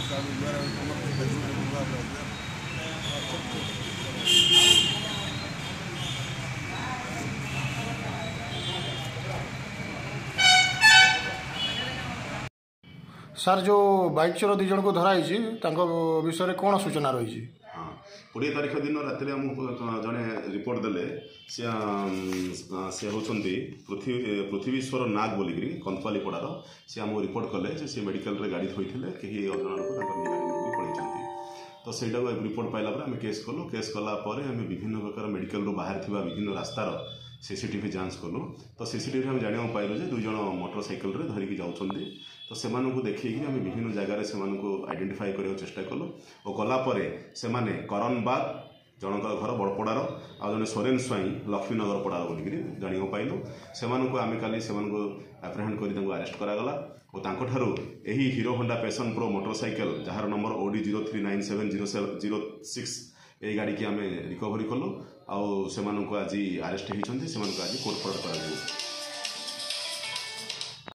Sir जो bike चोर दुई जन को धराई विषय कौन सूचना रही? हाँ 20 तारीख दिन राति आमको जड़े रिपोर्ट देले सी होती पृथ्वीश्वर नाग बोलिकी कंथपाली पड़ार सी आमको रिपोर्ट कले सी मेडिकल रे गाड़ी थोड़ी कहीं अजणा लोक गाड़ी पड़े तो सहीटा रिपोर्ट पाइला आम केस कलु केस कलापर आम विभिन्न प्रकार मेडिकल रू बाहर थी विभिन्न रास्तार सीसीटीवी जांच कलु तो सीसीटीवी आम जाना पाइलु जे दुई जन मोटरसाइकेल धरिकी जाऊँगी तो से देखिए आम विभिन्न जगार से आइडेंटिफाई करने चेष्टा कलु और कलापर से करण बाग जनक घर बड़पड़ार आ जन सोरेन स्वाई लक्ष्मीनगर पड़ार बोलिकी जाना पाइलु से आम काली एप्रिहेंड कर अरेस्ट करागला और तांको यही Hero Honda Passion Pro motorcycle जार नंबर OD 039706 ये गाड़ी की आम रिकवरी कलु आज अरेस्ट होती आज कोर्ट फरवर्ड कर।